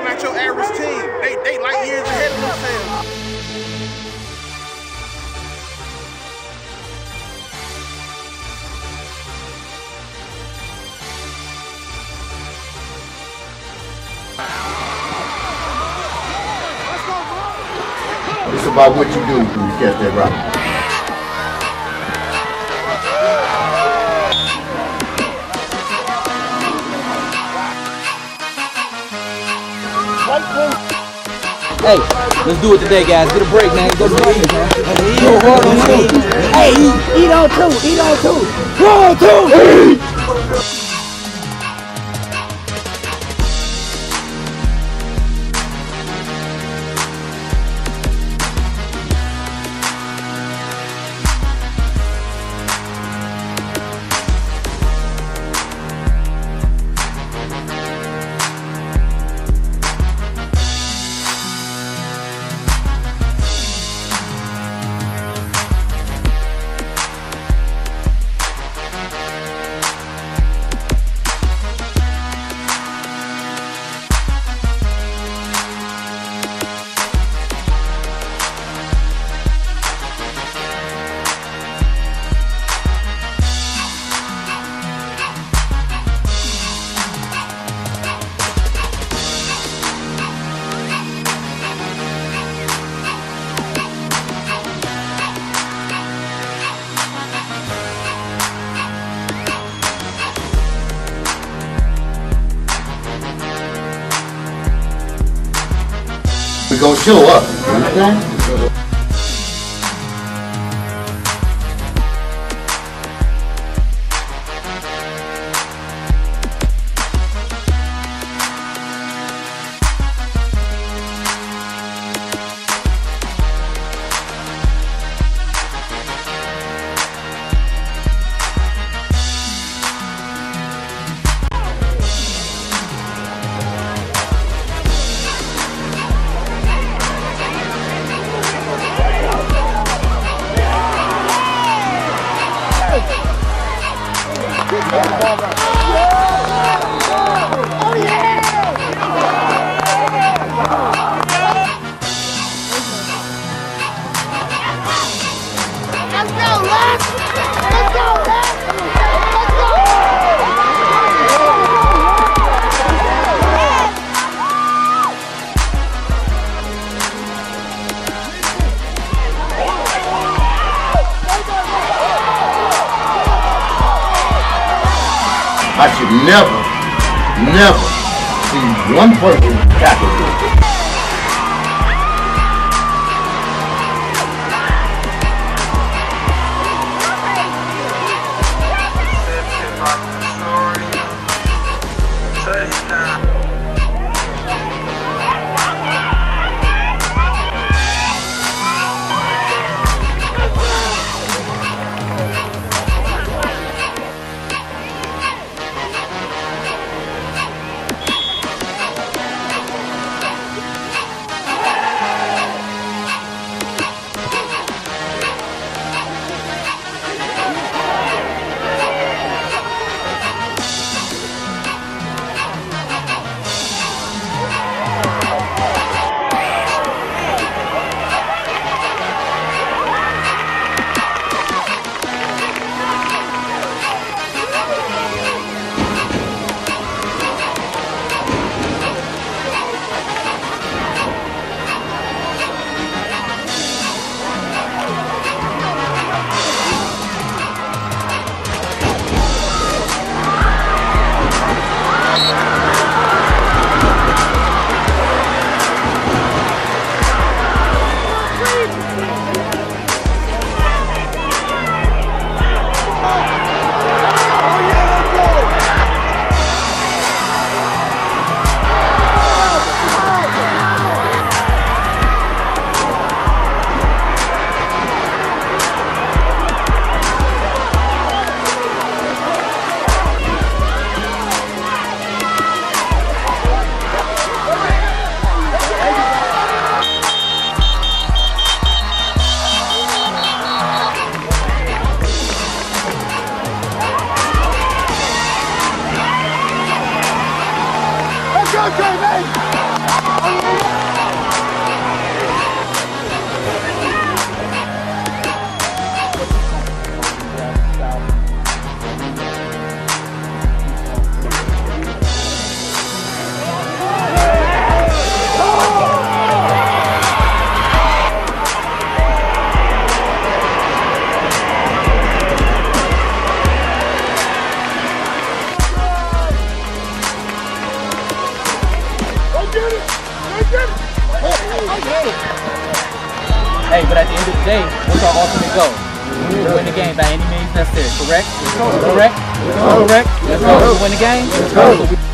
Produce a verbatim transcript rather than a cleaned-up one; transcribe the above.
not your average team. They they like years ahead of themselves. It's about what you do when you catch that rock. Hey, let's do it today, guys. Get a break, man. Go to the eat, man. Go hard on two. Hey, eat, eat on two. Eat on two. One, two, eat. We gonna show up, you understand? I should never, never see one person tackle this. Okay, man. Hey, but at the end of the day, what's our ultimate goal? To win the game by any means necessary, correct? Correct? Correct? Let's go. To win the game? Let's go.